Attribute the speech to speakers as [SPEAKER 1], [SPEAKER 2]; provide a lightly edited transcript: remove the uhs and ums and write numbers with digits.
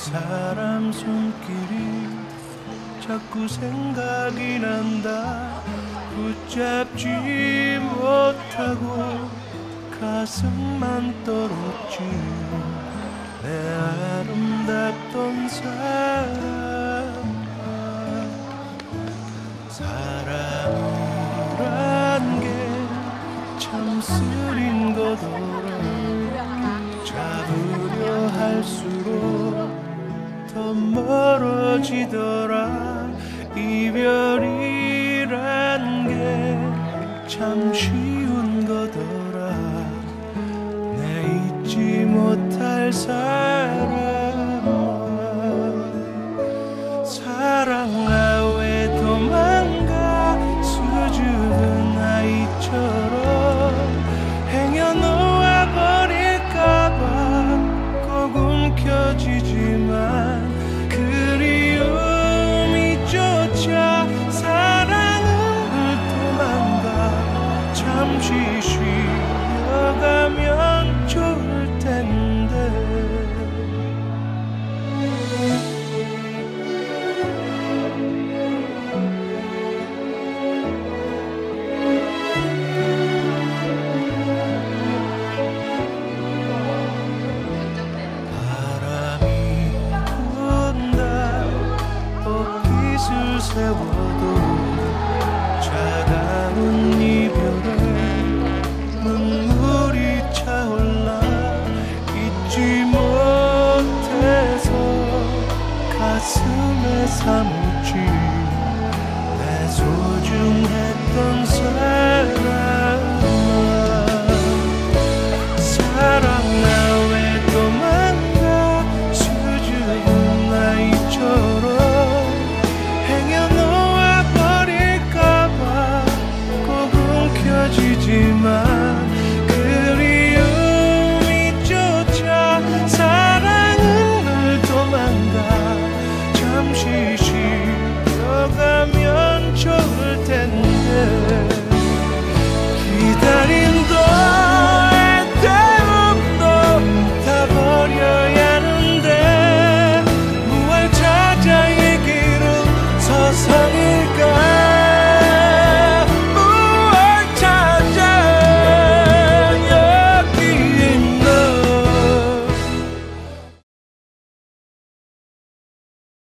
[SPEAKER 1] 사람 손길이 자꾸 생각이 난다. 붙잡지 못하고 가슴만 떨었지. 내 아름답던 사랑이란 게 참 쓰린 거더라. 잡으려 할수록 더 멀어지더라. 이별이란 게 참 쉬운 거더라. 내 잊지 못할 사랑아 왜 도망가. 수줍은 아이처럼 행여 놓아버릴까봐 꼭 움켜쥐지만 그리움이 쫓아 사랑을 도망가. 잠시 쉬어가면 좋을 텐데. 세워도 차가운 이별에 눈물이 차올라. 잊지 못해서 가슴에 삼